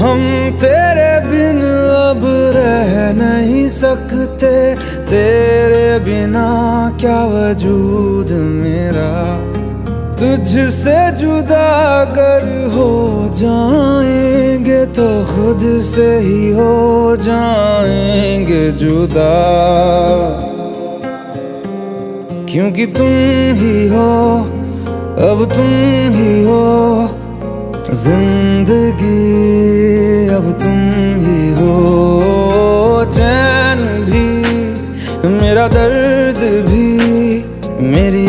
हम तेरे बिन अब रह नहीं सकते, तेरे बिना क्या वजूद मेरा। तुझसे जुदा अगर हो जाएंगे तो खुद से ही हो जाएंगे जुदा, क्योंकि तुम ही हो, अब तुम ही हो जिंदगी, अब तुम ही हो। चैन भी मेरा, दर्द भी मेरी